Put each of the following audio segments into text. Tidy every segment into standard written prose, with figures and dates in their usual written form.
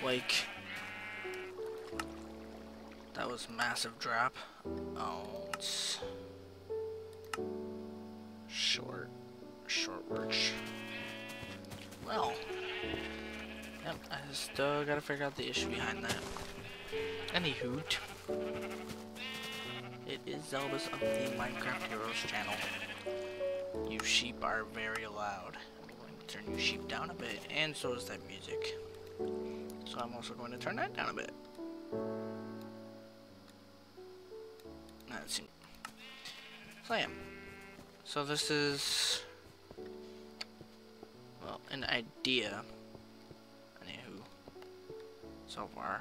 like, that was massive drop. Oh, it's short works. Well, yep, I still gotta figure out the issue behind that. Anywho, it is Xalabus of the Minecraft Heroes channel. You sheep are very loud. I'm going to turn you sheep down a bit, and so is that music. So I'm also going to turn that down a bit. Let's see. So I am. So this is, well, an idea. Anywho, so far.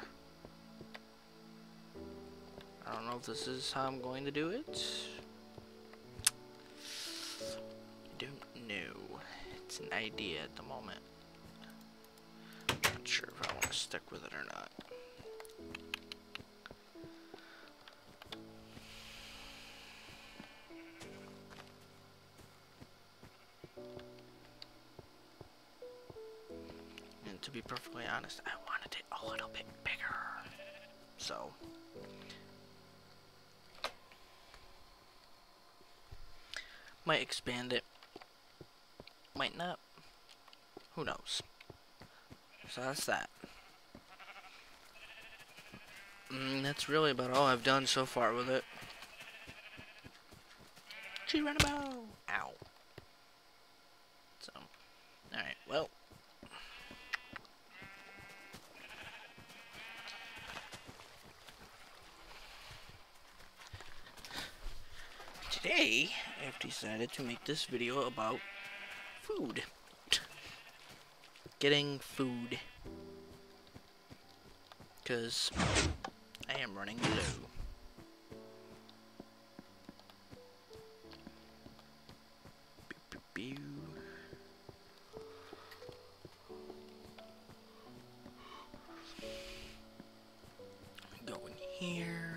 I don't know if this is how I'm going to do it. I don't know. It's an idea at the moment. Not sure if I want to stick with it or not. And to be perfectly honest, I wanted it a little bit bigger. So might expand it, might not, who knows. So that's that. That's really about all I've done so far with it. Geronimo! Ow. So, alright, well. Today, I've decided to make this video about food. Getting food. Because I am running low. Pew, pew, pew. Go in here.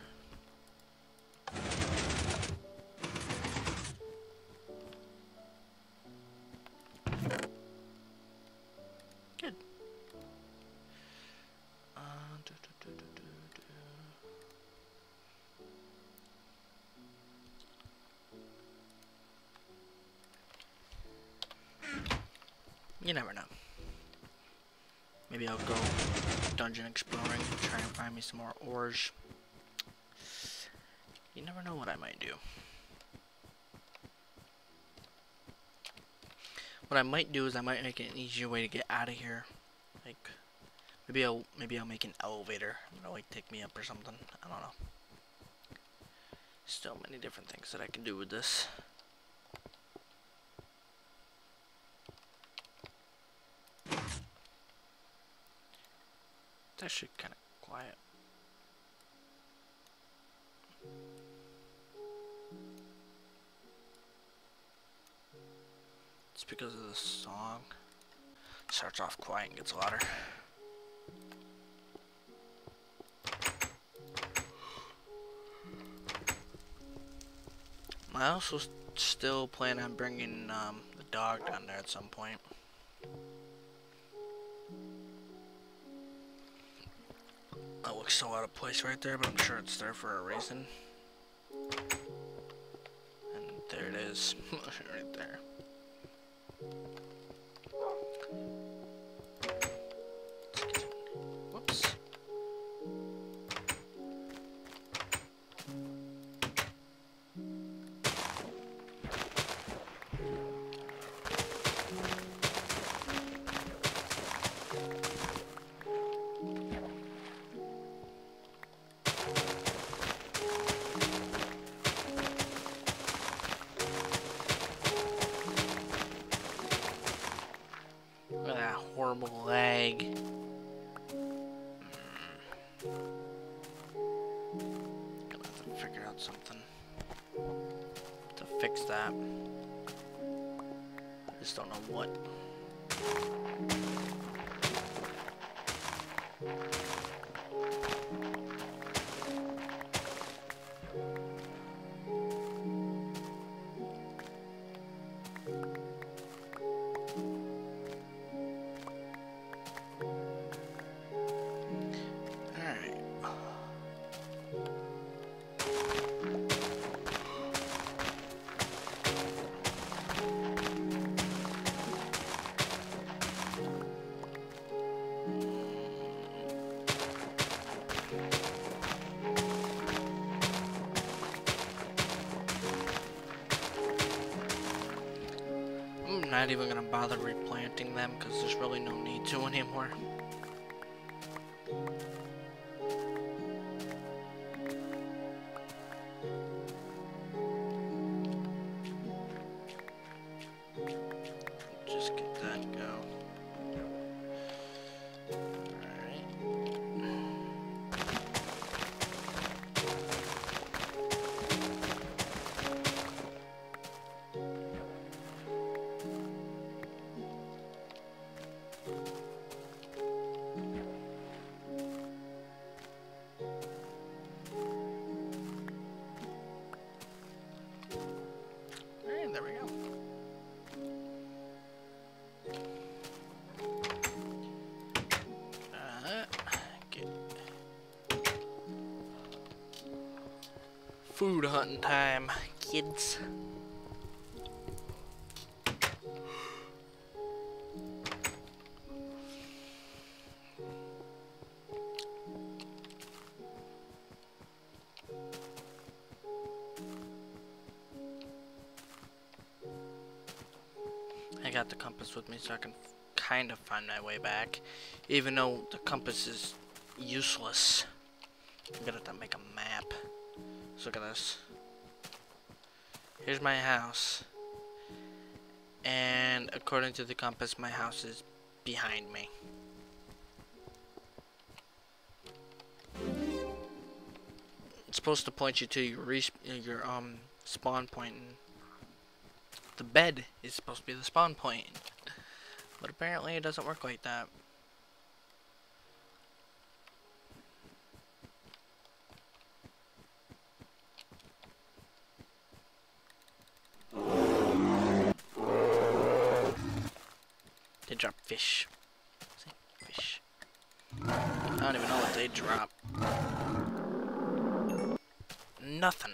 Good. You never know. Maybe I'll go dungeon exploring and try and find me some more ores. You never know what I might do. What I might do is I might make an easier way to get out of here. Like maybe I'll make an elevator that'll like take me up or something. I don't know. Still many different things that I can do with this. It's actually kind of quiet. It's because of the song. Starts off quiet and gets louder. I also still plan on bringing the dog down there at some point. That looks so out of place right there, but I'm sure it's there for a reason. And there it is, right there. Whoops. Horrible lag. Gonna have to figure out something to fix that. I just don't know what. not even gonna bother replanting them because there's really no need to anymore. Just get that go. Alright. And there we go. Get food hunting time, kids. I got the compass with me so I can kind of find my way back, even though the compass is useless. I'm gonna have to make a map. So look at this. Here's my house, and according to the compass, my house is behind me. It's supposed to point you to your spawn point. And the bed is supposed to be the spawn point, but apparently it doesn't work like that. They drop fish. See? Fish. I don't even know what they drop. Nothing.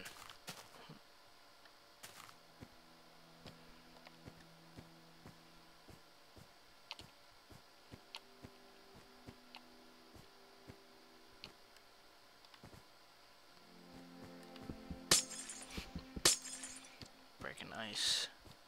Breaking ice.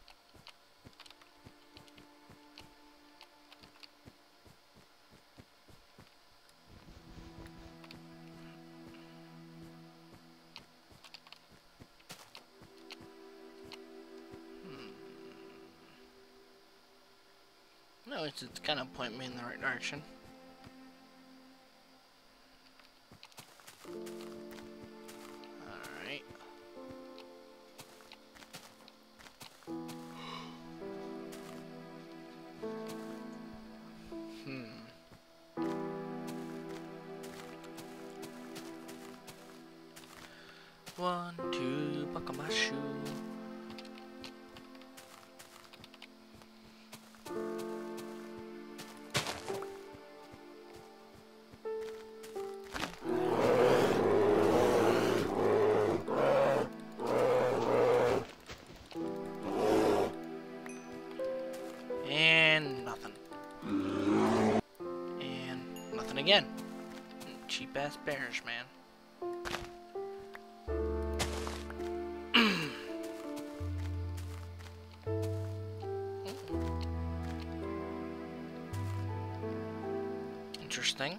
No, it's kind of pointing me in the right direction. Alright. One, two, buckle my shoe. And nothing. And nothing again. Cheap ass bears, man. Interesting.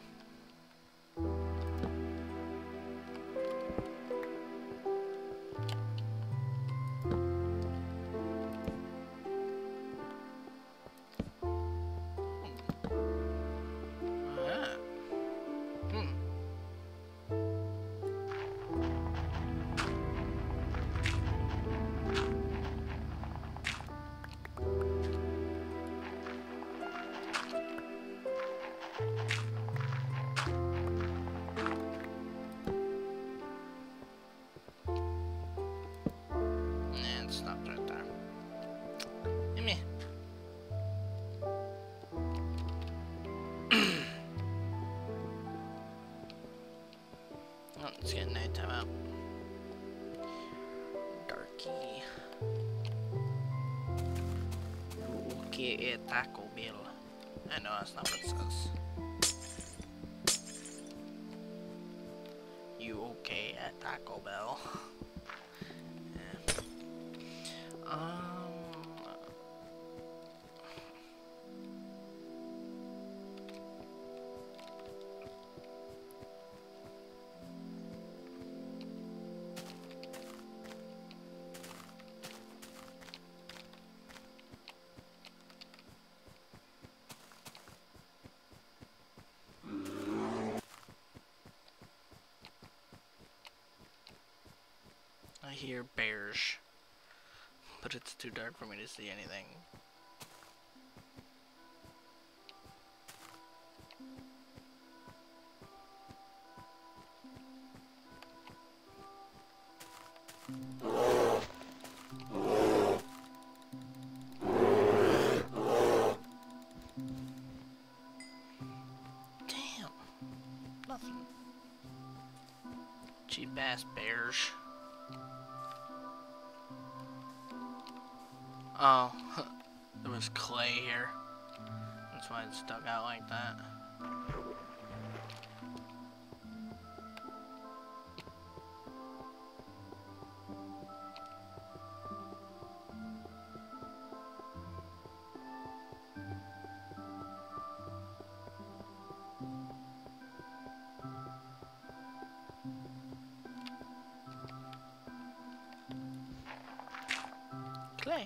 Stopped right there. Gimme. Oh, it's getting nighttime out. Darky. Okay, at Taco Bell. I know that's not what it says. You okay at Taco Bell? hear bears, but it's too dark for me to see anything. Damn, nothing. Cheap ass bears. Oh, there was clay here. That's why it stuck out like that. Clay.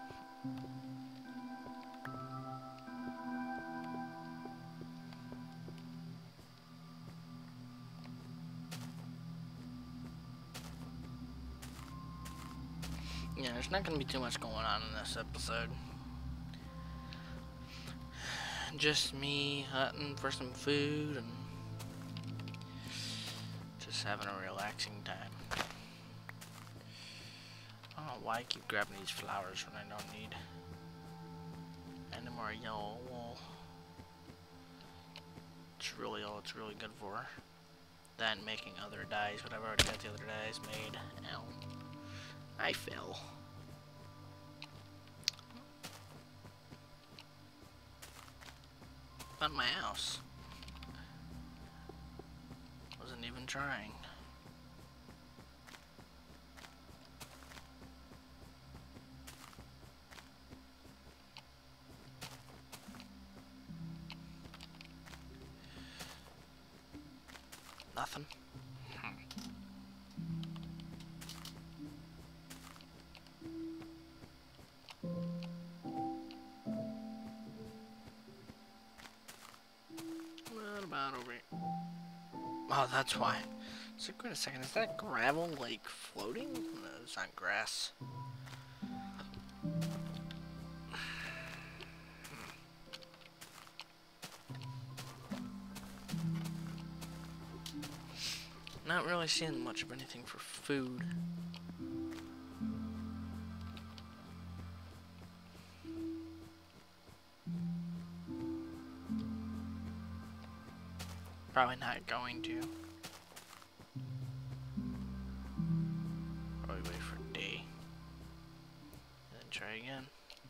Yeah, there's not gonna be too much going on in this episode. Just me hunting for some food and just having a relaxing time. I don't know why I keep grabbing these flowers when I don't need any more yellow wool. It's really all it's really good for. That and making other dyes, but I've already got the other dyes made. Ow. I fell. Found my house. Wasn't even trying. Nothing. What about over here? Oh, that's why. So wait a second, is that gravel like floating? No, it's not grass. Not really seeing much of anything for food. Probably not going to. Probably wait for day. And then try again.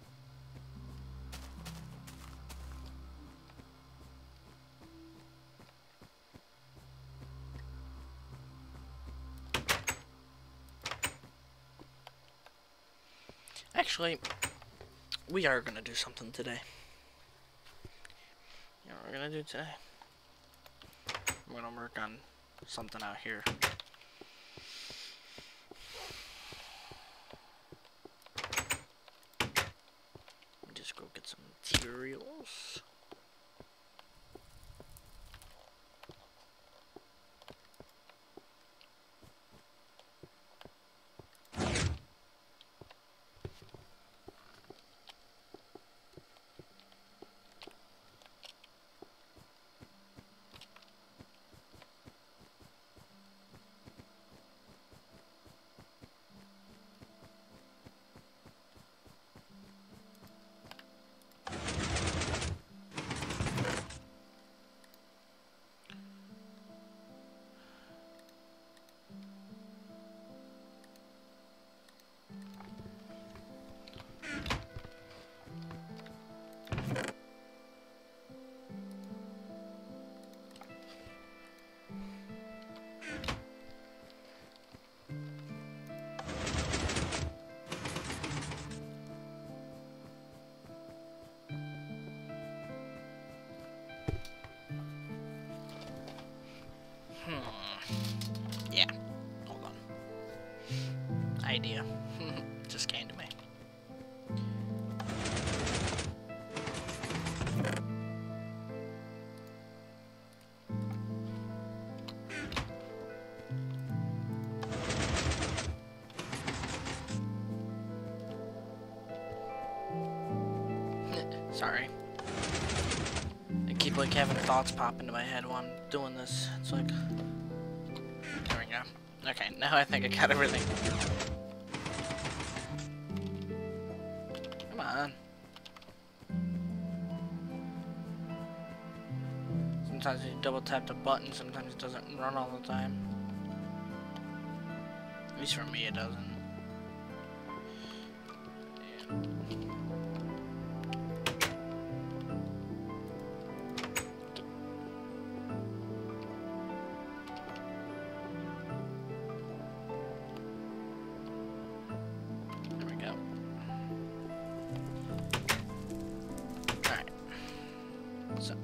Actually, we are gonna do something today. You know what we're gonna do today? We're gonna work on something out here. Just go get some materials. Sorry. I keep like having thoughts pop into my head while I'm doing this. It's like, there we go. Okay, now I think I got everything. Come on. Sometimes you double tap the button, sometimes it doesn't run all the time. At least for me it doesn't. There we go. Alright. So.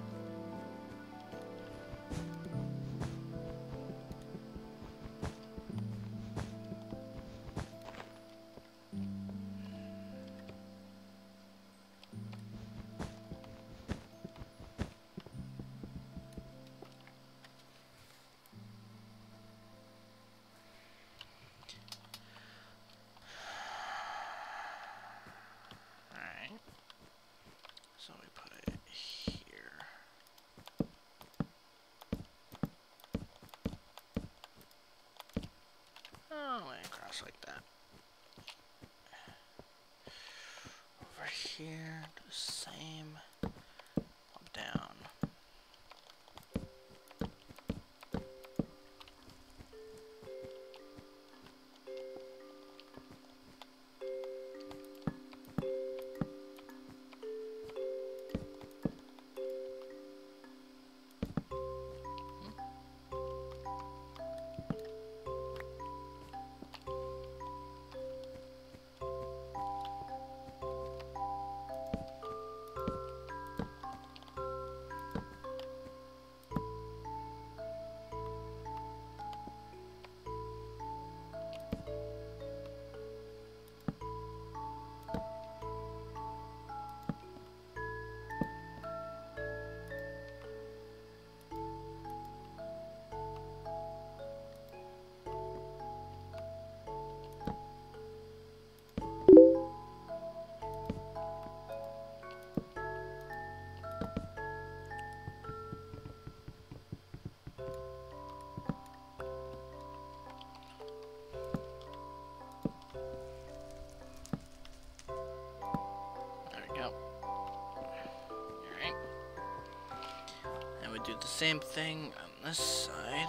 So we put it here. Oh, and cross like that. Over here, do the same. Up, down. Do the same thing on this side.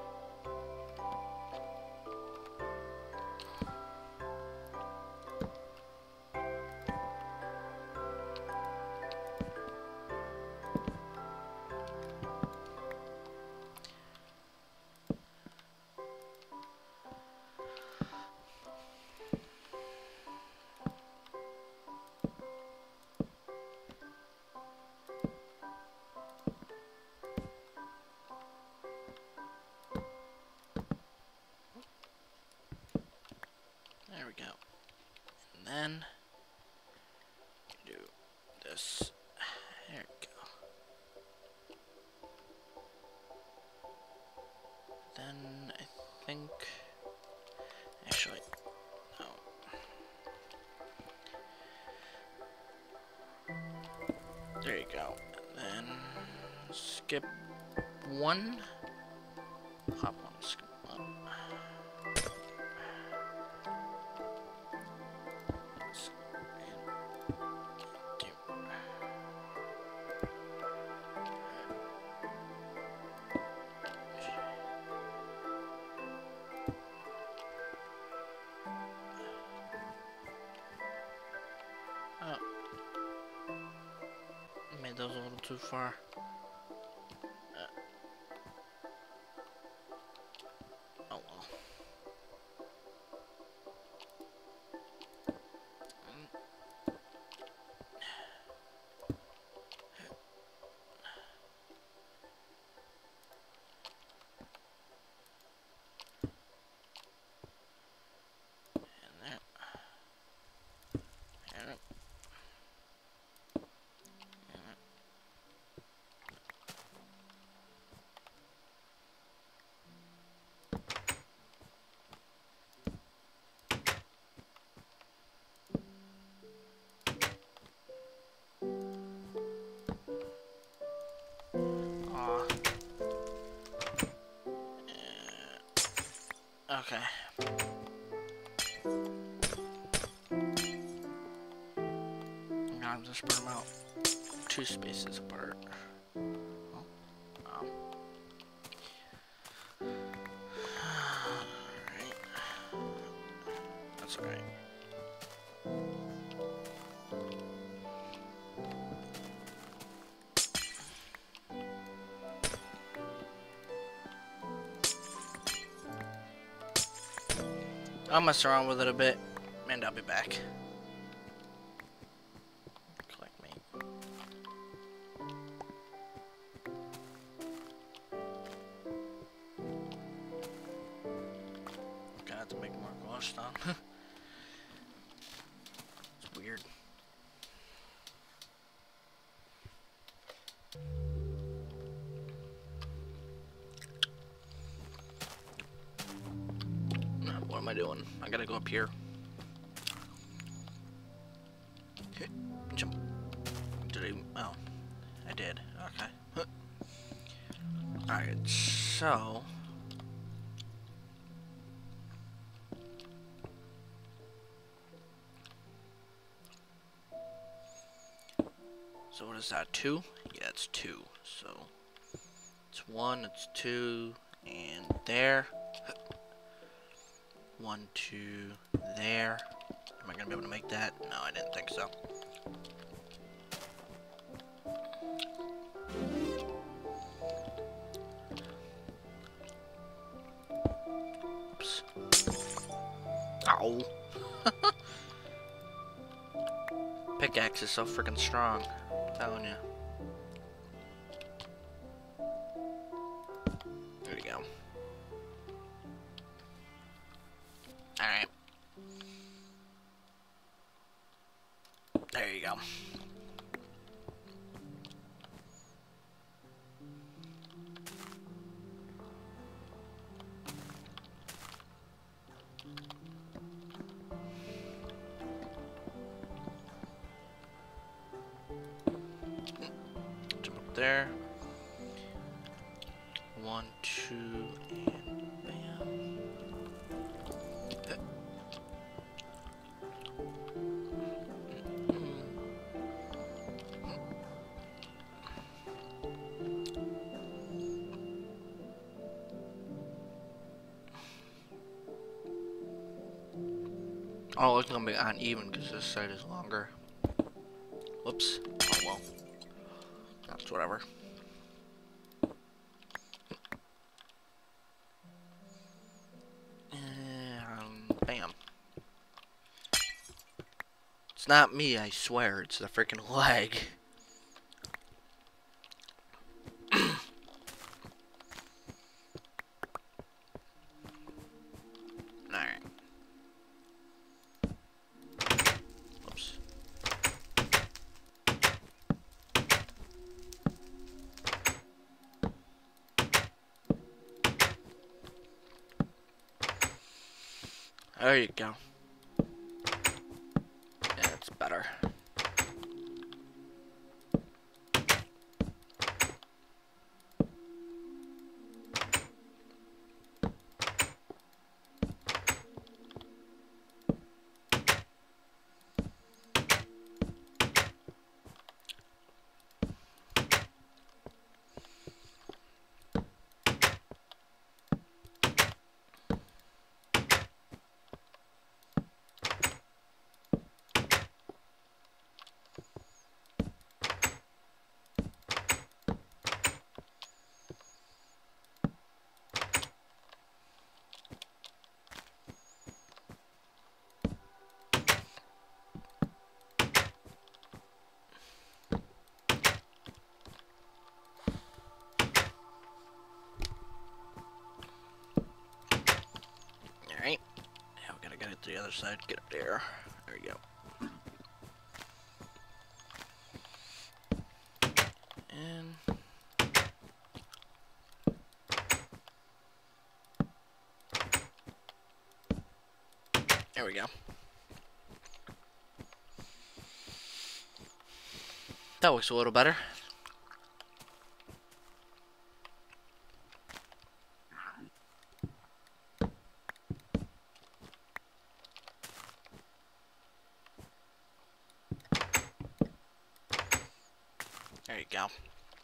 There we go. And then do this. There we go. Then I think actually no. There you go. And then skip one. Hop one, skip one. Made those a little too far. Oh well. Aw. Okay. Now I'll just put them out 2 spaces apart. Oh. Alright. That's alright. I'll mess around with it a bit, and I'll be back. Collect me. Gonna have to make more glowstone. It's weird. What am I doing? I gotta go up here. Okay, jump. Did I? Oh, I did. Okay. Alright, so. So what is that? 2? Yeah, it's 2. So it's 1, it's 2, and there. 1, 2, there. Am I gonna be able to make that? No, I didn't think so. Oops. Ow. Pickaxe is so freaking strong. I'm telling you. There we go. Alright. There you go. Jump up there. 1, 2, and bam. Oh, it's gonna be uneven because this side is longer. Whoops. Oh well. That's whatever. Bam. It's not me, I swear. It's the freaking lag. Alright. Whoops. There you go. Yeah, it's better. Alright. Now we gotta get it to the other side. Get up there. There we go. And there we go. That looks a little better. There you go.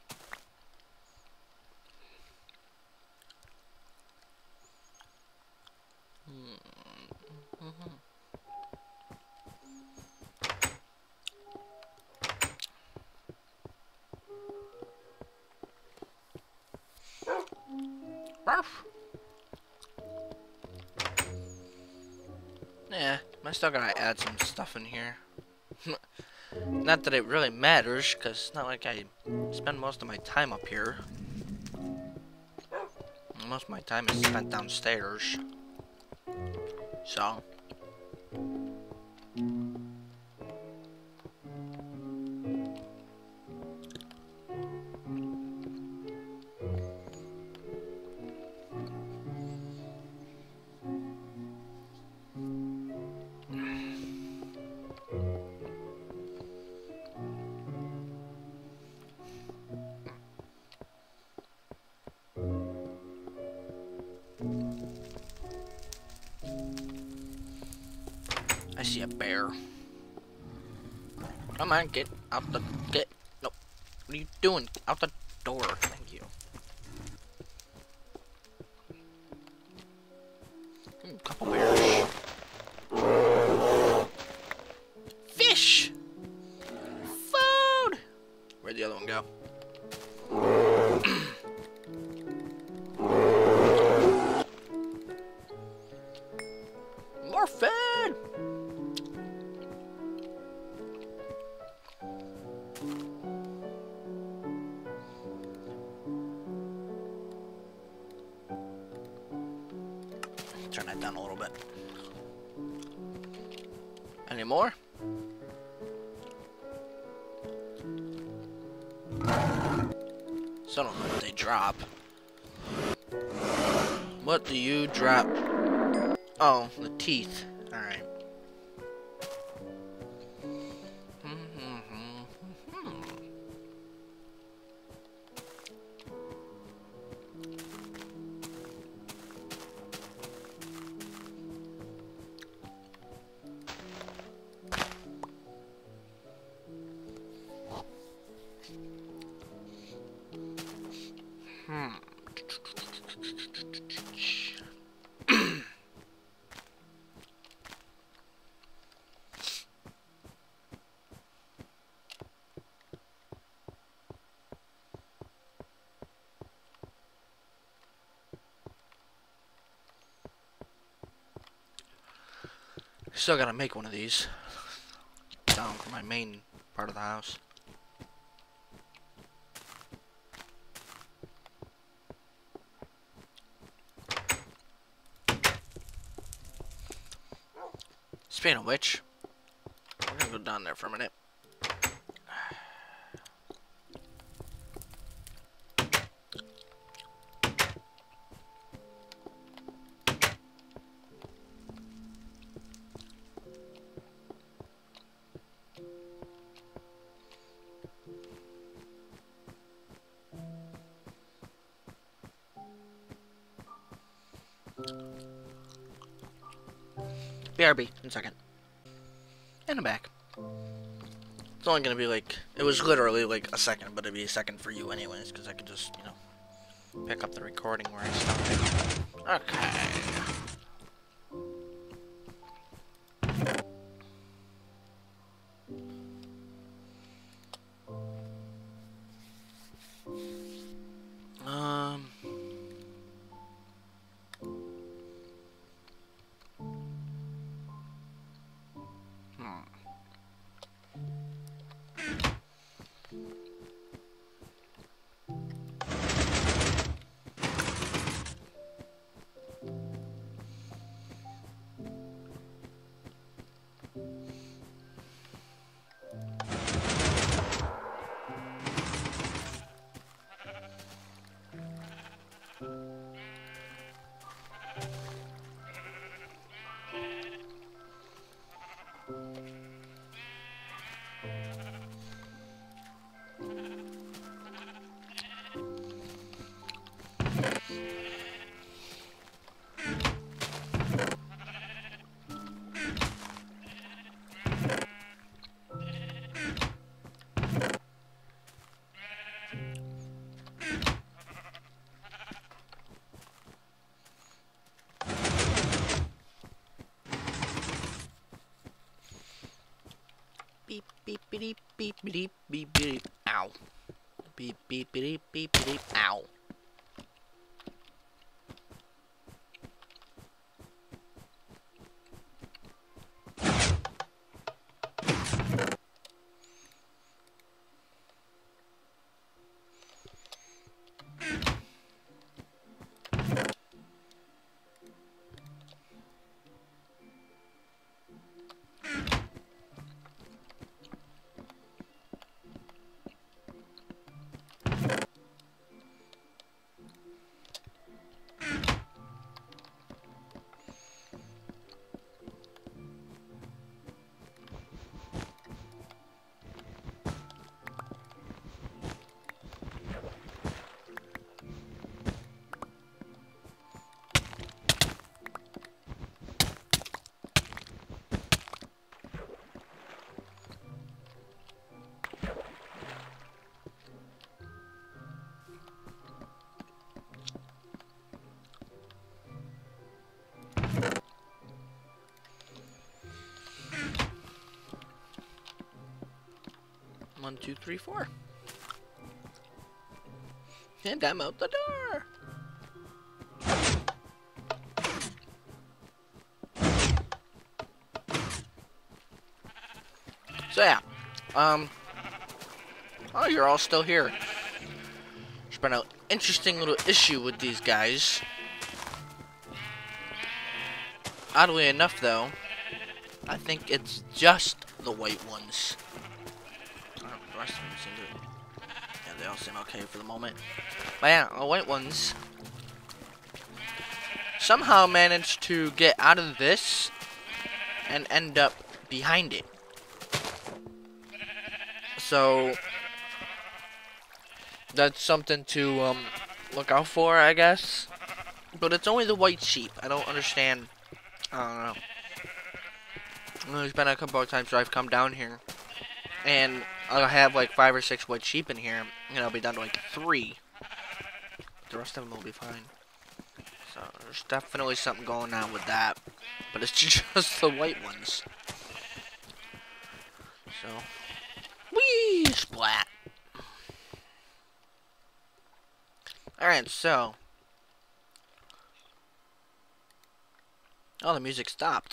Ruff. Yeah, I still gotta add some stuff in here. Not that it really matters, because it's not like I spend most of my time up here. Most of my time is spent downstairs. So. I see a bear. Come on, get out the no. What are you doing? Out the door. Thank you. Couple bears. Fish. Food. Where'd the other one go? More food. Turn that down a little bit. Any more? So I don't know what they drop. What do you drop? Oh, the teeth. Alright. Still gotta make one of these down for my main part of the house. Speaking of which, we're gonna go down there for a minute. BRB, in a second. And I'm back. It's only gonna be like, it was literally like a second, but it'd be a second for you anyways, because I could just, you know, pick up the recording where I stopped. Okay. Beep beep beep. Ow. Beep beep beep beep beep. Ow. One, two, three, four. And I'm out the door. So yeah, oh, you're all still here. There's been an interesting little issue with these guys. Oddly enough, though, I think it's just the white ones. The rest of them seem to, yeah, they all seem okay for the moment. But yeah, the white ones somehow managed to get out of this and end up behind it. So that's something to look out for, I guess. But it's only the white sheep. I don't understand. I don't know. There's been a couple of times where I've come down here and I'll have like 5 or 6 white sheep in here, and I'll be down to like 3. The rest of them will be fine. So there's definitely something going on with that. But it's just the white ones. So, whee! Splat! Alright, so. Oh, the music stopped.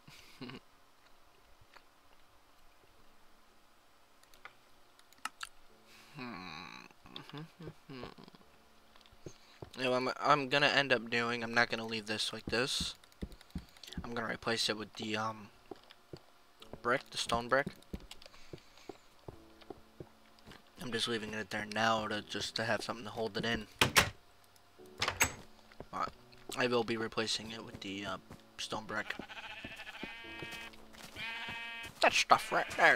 You know, I'm gonna end up doing, I'm not gonna leave this like this. I'm gonna replace it with the brick, the stone brick. I'm just leaving it there now to have something to hold it in. But I will be replacing it with the stone brick. That stuff right there.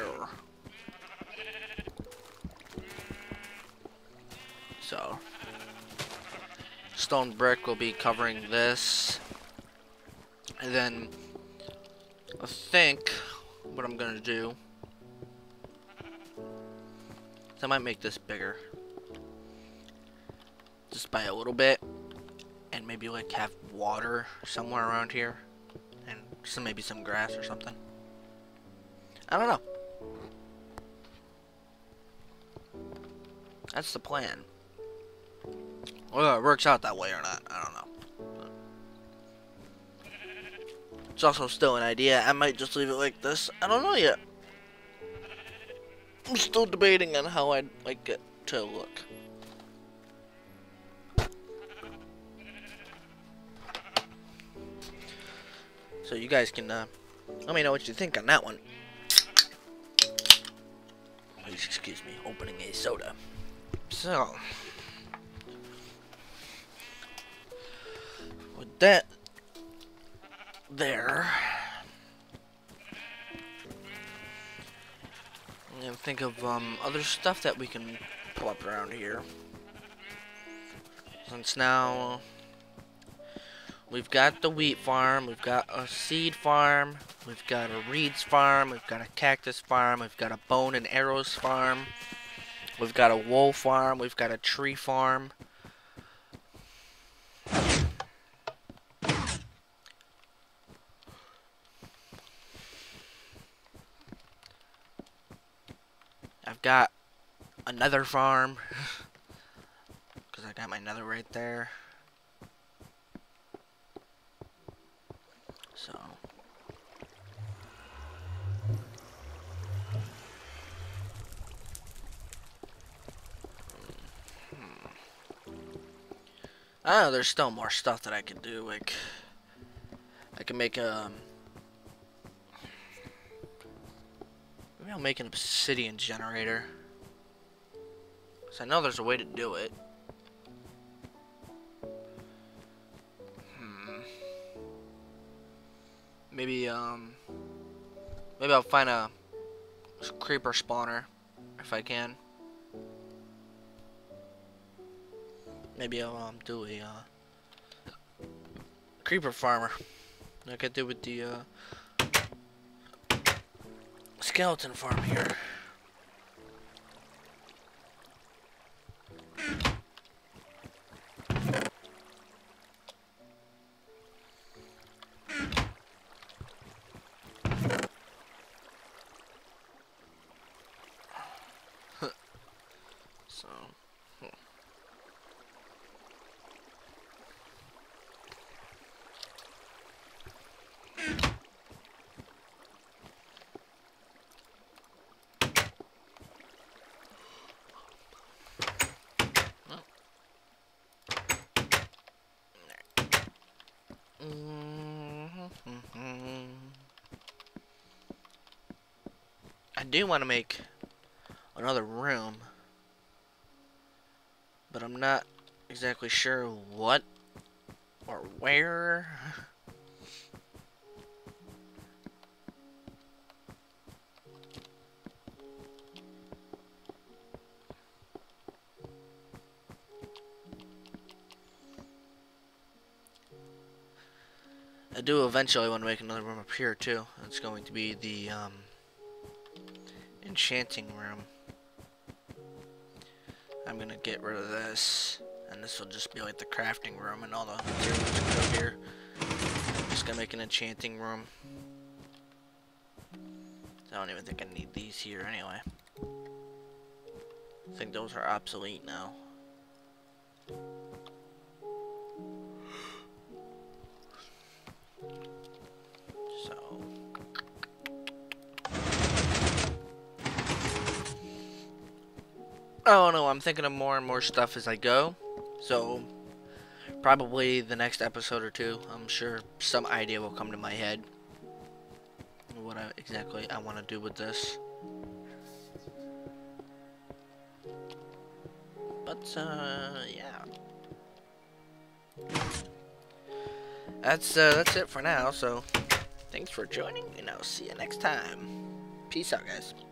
So, stone brick will be covering this. And then, I think what I'm gonna do is I might make this bigger. Just by a little bit. And maybe like have water somewhere around here. And maybe some grass or something. I don't know. That's the plan. Whether it works out that way or not, I don't know. But it's also still an idea. I might just leave it like this. I don't know yet. I'm still debating on how I'd like it to look. So you guys can let me know what you think on that one. Please excuse me, opening a soda. So, with that there, I'm gonna think of other stuff that we can pull up around here. Since now we've got the wheat farm, we've got a seed farm, we've got a reeds farm, we've got a cactus farm, we've got a bone and arrows farm, we've got a wool farm, we've got a tree farm. I've nether farm. Because I got my nether right there. So. I don't know, there's still more stuff that I can do. Like, I can make a... maybe I'll make an obsidian generator. Because I know there's a way to do it. Maybe I'll find a creeper spawner if I can. Maybe I'll do a creeper farmer like I did with the skeleton farm here. So, I do want to make another room, but I'm not exactly sure what or where. I do eventually want to make another room up here too. It's going to be the enchanting room. I'm gonna get rid of this, and this will just be like the crafting room, and all the materials can go here. I'm just gonna make an enchanting room. I don't even think I need these here anyway. I think those are obsolete now. So I don't know, I'm thinking of more and more stuff as I go. So probably the next episode or two, I'm sure some idea will come to my head. What exactly I want to do with this. But yeah. That's it for now, so thanks for joining, and I'll see you next time. Peace out, guys.